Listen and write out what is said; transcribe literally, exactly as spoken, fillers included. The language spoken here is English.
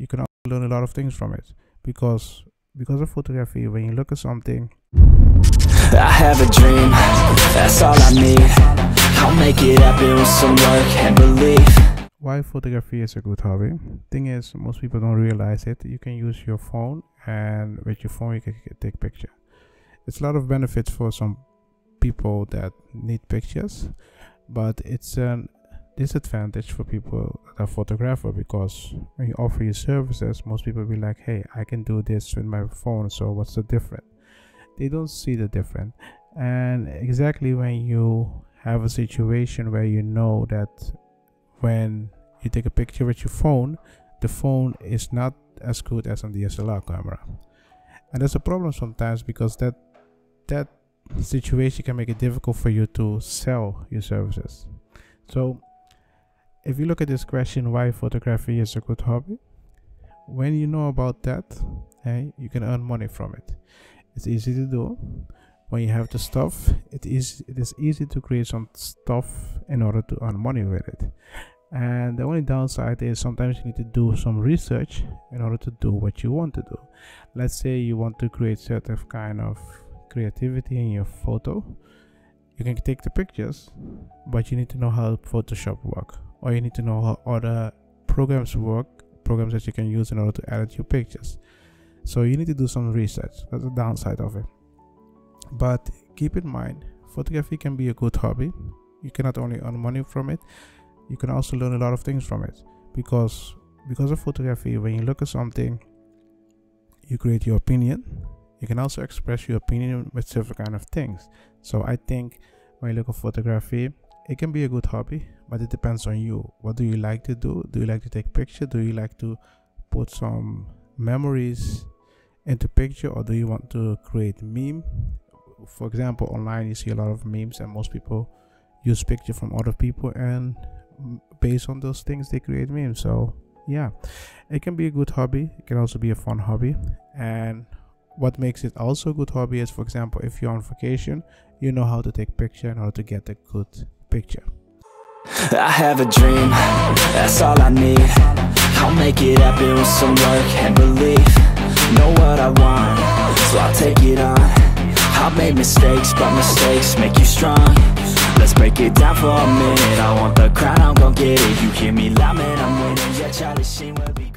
you can also learn a lot of things from it, because because of photography, when you look at something, I have a dream, that's all I need. I'll make it happen with some work and belief. Why photography is a good hobby? Thing is, most people don't realize it. You can use your phone, and with your phone you can take picture. It's a lot of benefits for some people that need pictures, but it's a disadvantage for people that are photographer, because when you offer your services, most people be like, hey, I can do this with my phone, so what's the difference? They don't see the difference. And exactly when you have a situation where you know that when you take a picture with your phone, the phone is not as good as on D S L R camera, and that's a problem sometimes, because that that situation can make it difficult for you to sell your services. So if you look at this question, why photography is a good hobby, when you know about that, hey, you can earn money from it. It's easy to do. When you have the stuff, it is it is easy to create some stuff in order to earn money with it. And the only downside is sometimes you need to do some research in order to do what you want to do. Let's say you want to create certain kind of creativity in your photo. You can take the pictures, but you need to know how Photoshop work, or you need to know how other programs work, programs that you can use in order to edit your pictures. So you need to do some research. That's the downside of it. But keep in mind, photography can be a good hobby. You cannot only earn money from it, you can also learn a lot of things from it, because because of photography, when you look at something, you create your opinion. You can also express your opinion with different kind of things. So I think when you look at photography, it can be a good hobby, but it depends on you. What do you like to do? Do you like to take picture? Do you like to put some memories into picture, or do you want to create meme? For example, online you see a lot of memes, and most people use picture from other people, and based on those things they create memes. So yeah, it can be a good hobby. It can also be a fun hobby. And what makes it also a good hobby is, for example, if you're on vacation, you know how to take picture in order to get a good picture. I have a dream, that's all I need. I'll make it happen with some work and belief. Know what I want, so I'll take it on. I've made mistakes, but mistakes make you strong. Let's break it down for a minute. I want the crown, I'm gon' get it. You hear me loud, man, I'm winning. Yeah, Charlie Sheen will be